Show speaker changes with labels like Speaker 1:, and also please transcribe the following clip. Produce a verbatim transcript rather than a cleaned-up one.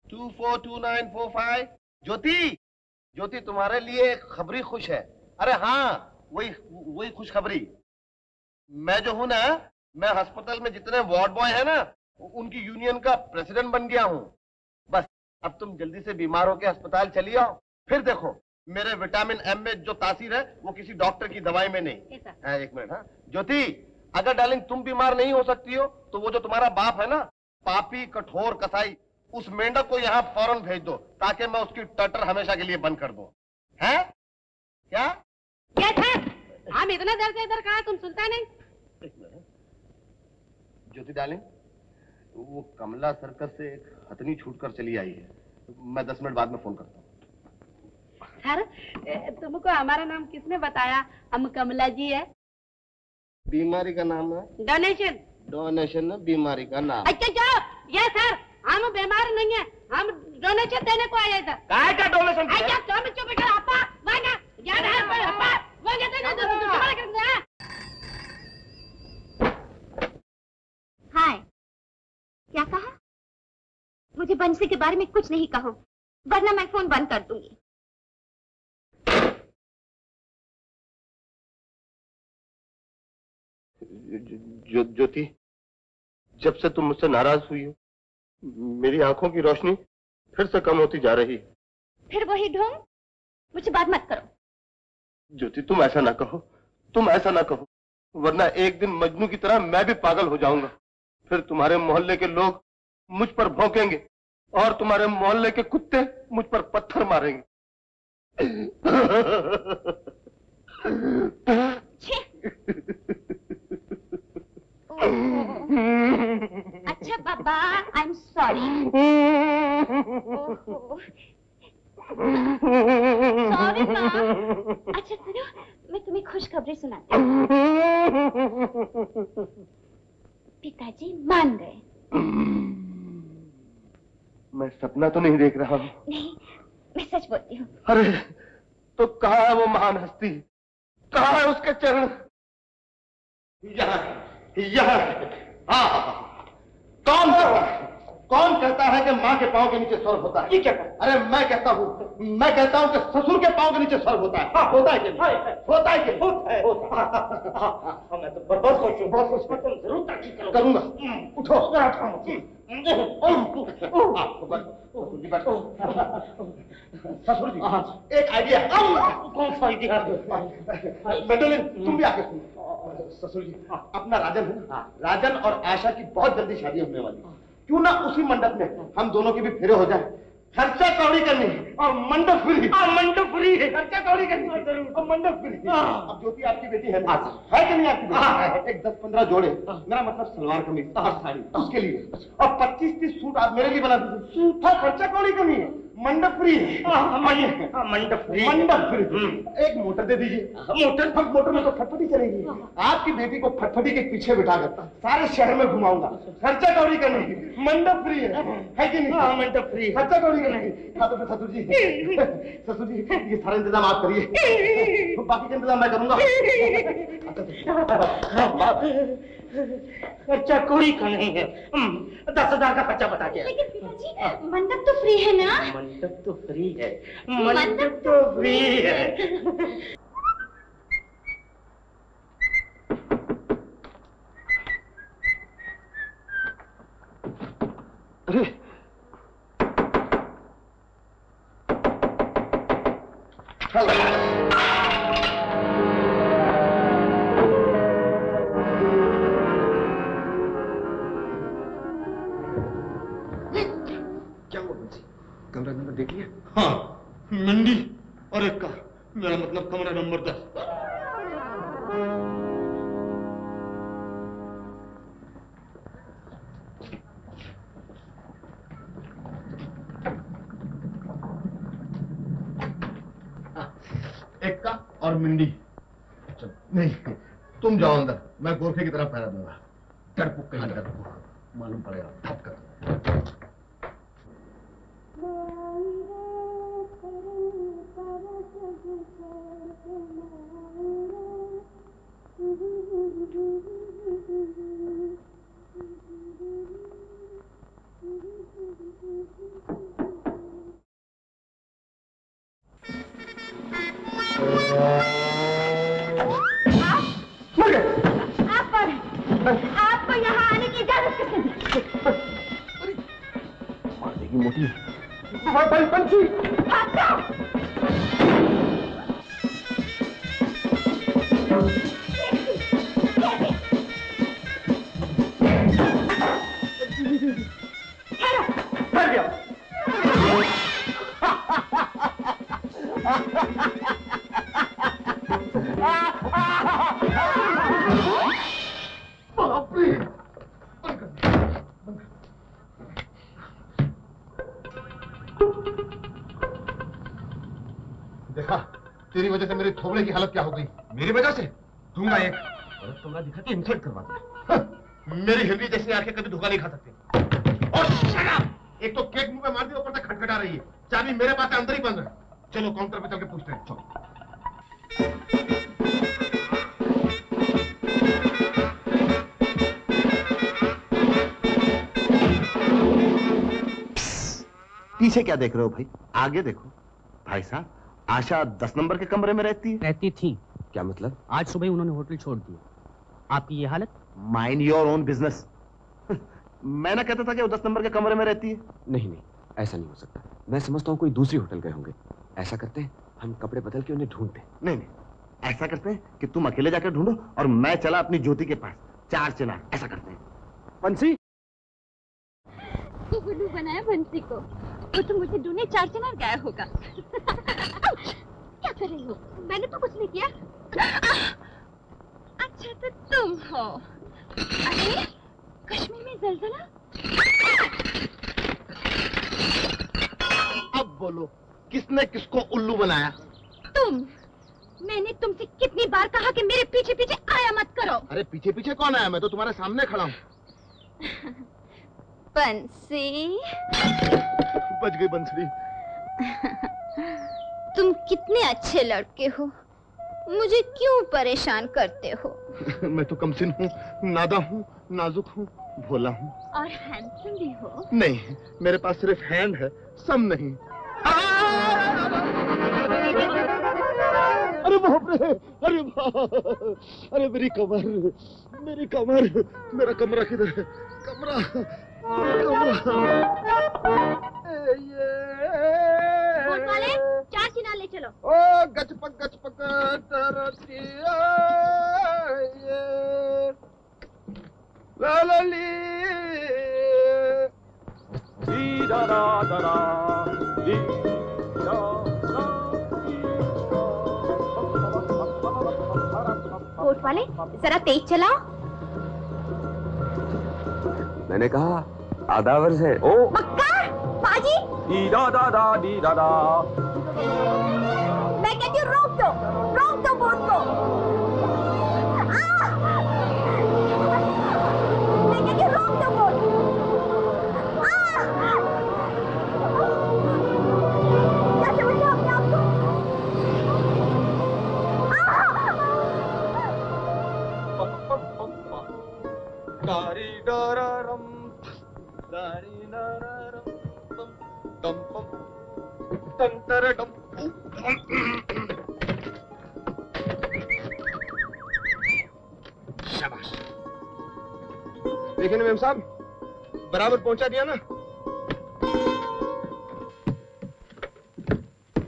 Speaker 1: To four two nine four five. Jyoti, Jyoti तुम्हारे लिए एक खबरी खुश है। अरे हाँ, वही वही खुशखबरी। मैं जो हूं ना, मैं अस्पताल में जितने वार्ड बॉय है ना, उनकी यूनियन का प्रेसिडेंट बन गया हूँ। बस अब तुम जल्दी से बीमार होकर अस्पताल चली आओ, फिर देखो मेरे विटामिन एम में जो तासीर है वो किसी डॉक्टर की दवाई में नहीं। हाँ, एक मिनट। हाँ ज्योति, अगर डार्लिंग तुम बीमार नहीं हो सकती हो तो वो जो तुम्हारा बाप है ना, पापी कठोर कसाई, उस मेंढक को यहाँ फौरन भेज दो ताकि मैं उसकी टटर हमेशा के लिए बंद कर दूं। है क्या?
Speaker 2: क्या था? हम इतना देर से इधर कहा, तुम सुनता नहीं?
Speaker 1: ज्योति डार्लिंग, वो कमला सर्कस से एक हथनी छूटकर चली आई है। मैं दस मिनट बाद में फोन करता हूँ।
Speaker 2: सर, तुमको हमारा नाम किसने बताया? हम कमला जी है।
Speaker 1: बीमारी का नाम है
Speaker 2: डोनेशन।
Speaker 1: डोनेशन है बीमारी का नाम।
Speaker 2: अच्छा जाओ। ये सर, हम बीमार नहीं है, हम डोनेशन देने को आए थे।
Speaker 1: काय का डोनेशन?
Speaker 2: अच्छा तुम चुप कर अपा, वाना ज्यादा है पर अपा, वो कहते नहीं तो तुम्हारा करते हैं।
Speaker 3: हाय, क्या कहा? मुझे बंसी के बारे में कुछ नहीं कहो, वरना मैं फोन बंद कर दूंगी।
Speaker 1: ज्योति, जब से तुम मुझसे नाराज हुई हो, मेरी आंखों की रोशनी फिर से कम होती जा रही है।
Speaker 3: फिर वही ढोंग, मुझे बात मत करो।
Speaker 1: ज्योति, तुम ऐसा ना कहो, तुम ऐसा ना कहो, वरना एक दिन मजनू की तरह मैं भी पागल हो जाऊंगा। फिर तुम्हारे मोहल्ले के लोग मुझ पर भौंकेंगे और तुम्हारे मोहल्ले के कुत्ते मुझ पर पत्थर मारेंगे।
Speaker 3: अच्छा बाबा, आई एम सॉरी। सॉरी माँ। अच्छा सुनो, मैं तुम्हें खुशखबरी सुनाती हूँ। पिताजी मान गए।
Speaker 1: मैं सपना तो नहीं देख रहा हूँ?
Speaker 3: नहीं, मैं सच बोलती हूँ।
Speaker 1: अरे तो कहाँ है वो महान हस्ती? कहाँ है उसके चरण? यहाँ यहाँ। हाँ, कौन कौन कहता है कि माँ के पाँव के नीचे स्वर्ग होता है? ये क्या? अरे मैं कहता हूँ, मैं कहता हूँ कि ससुर के पाँव के नीचे स्वर्ग होता है। हाँ, होता है कि नहीं? होता है कि नहीं? होता है। होता है। मैं तो बहुत खुश हूँ, बहुत खुश हूँ। तुम जरूर ताकीद करो। करूंगा। उठो। ससुर जी, एक आइडिया। कौन सा आइडिया? मेडोलिन, तुम भी आके सुनो। ससुर जी, अपना राजन है ना, राजन और आशा की बहुत जल्दी शादी होने वाली है। क्यों ना उसी मंडप में हम दोनों के भी फेरे हो जाए। खर्चा कौड़ी करनी और मंडप फ्री। हाँ, मंडप फ्री है। खर्चा कौड़ी करनी और मंडप फ्री। अब ज्योति आपकी बेटी है ना, है कि नहीं आपकी बेटी? एक दस पंद्रह जोड़े, मेरा मतलब सलवार कमीज और साड़ी, उसके लिए। और पच्चीस तीस सूट आप मेरे लिए बना दीजिए। सूट था, खर्चा कौड़ी करनी है, मंडप फ्री है। मंडप फ्री, मंडप फ्री। एक मोटर दे दीजिए। मोटर? मोटर में तो फटफटी चलेगी। आपकी बेटी को फटफटी के पीछे बिठाकर सारे शहर में घुमाऊंगा। खर्चा कौड़ी करनी, मंडप फ्री है, है कि नहीं? मंडप फ्री, खर्चा कौड़ी करनी। हाँ तो फिर ससुर जी, ससुर जी ये सारा इंतजाम आप करिए, बाकी का इंतजाम मैं करूंगा। खर्चा कौड़ी का नहीं है, दस हजार का खर्चा बता के।
Speaker 3: लेकिन पिताजी, मंडप तो फ्री है ना?
Speaker 1: मंडप तो फ्री है, मंडप तो फ्री है। अरे क्या हुआ बंसी? कमरा नंबर देख लिया? हाँ, मंडी और एक का, मेरा मतलब कमरा नंबर दस। एक का और मिंडी। चलो नहीं, तुम जाओ अंदर, मैं गोरखे की तरफ पहरा दूंगा। डरपुक कहीं डरपुक, मालूम पड़ेगा ठप कर।
Speaker 4: बड़ी मोटी है।
Speaker 1: पंछी ठहर गया।
Speaker 5: देखा, तेरी वजह से मेरे थोबड़े की हालत क्या हो गई।
Speaker 1: मेरी वजह से दूंगा एक गलत कमरा दिखा के इंसल्ट करवा दिया।
Speaker 5: मेरी हिरनी जैसी आंखें कभी धोखा नहीं खा सकती। और shut up! एक तो केक मुंह पे मार दिया, ऊपर से खटखटा रही है। चाबी मेरे पास है, अंदर ही बंद है। चलो काउंटर पे चल के पूछते हैं। चलो।
Speaker 1: पीछे क्या देख रहे हो भाई, आगे देखो। भाई साहब, आशा दस नंबर के कमरे में रहती है।
Speaker 6: रहती थी।
Speaker 4: क्या मतलब?
Speaker 6: आज सुबह ही उन्होंने होटल छोड़ दिया। आपकी ये हालत?
Speaker 1: Mind your own business. मैं ना कहता था कि वो दस नंबर के कमरे में रहती है।
Speaker 4: नहीं नहीं, ऐसा नहीं हो सकता। मैं समझता हूँ कोई दूसरी होटल गए होंगे। ऐसा करते हैं, हम कपड़े बदल के उन्हें ढूंढते हैं।
Speaker 1: नहीं नहीं, ऐसा करते हैं कि तुम अकेले जाकर ढूंढो और मैं चला अपनी ज्योति के पास। चार चिनार, ऐसा करते हैं।
Speaker 4: बंसी,
Speaker 3: तो गुल्लू बनाया बंसी को, वो तो मुझे ढूंढने चार चिनार गया होगा। क्या कर रही हो? मैंने तो कुछ नहीं किया। अच्छा तो तुम हो। अरे कश्मीर में जलजला।
Speaker 5: अब बोलो, किसने किसको उल्लू बनाया?
Speaker 3: तुम। मैंने तुमसे कितनी बार कहा कि मेरे पीछे पीछे आया मत करो।
Speaker 5: अरे पीछे पीछे कौन आया? मैं तो तुम्हारे सामने खड़ा हूँ।
Speaker 3: बंसी,
Speaker 5: बच गई बंसरी।
Speaker 3: तुम कितने अच्छे लड़के हो, मुझे क्यों परेशान करते हो?
Speaker 5: मैं तो कमसिन हूँ, नादा हूँ, नाजुक हूँ, भोला हूँ।
Speaker 3: और हैंडसम भी हो।
Speaker 5: नहीं, मेरे पास सिर्फ हैंड है, सम नहीं। अरे बाप रे, अरे बाप, अरे मेरी कमर, मेरी कमर, मेरा कमरा किधर है? कमरा, कमरा।
Speaker 3: बोट वाले, चार चिनार ले चलो।
Speaker 5: ओ गचपक गचपक तरतिया ला ला ली दी दा दा दा दा दी दा दा।
Speaker 3: बोट वाले, जरा तेज चलाओ।
Speaker 4: मैंने कहा आदावर से। ओ
Speaker 3: पक्का? बाजी?
Speaker 4: दी दा दा दा दी दा दा।
Speaker 3: मैं कहती हूँ रोक दो, रोक दो बोट को। आ! मैं कहती हूँ रोक दो बोट। आ! कैसे बचाओ अपने आप को?
Speaker 5: दारी दारारम, दारी दारारम, दम दम दम तर दम। शाबाश। देखिए ना मेम साहब, बराबर पहुंचा दिया ना।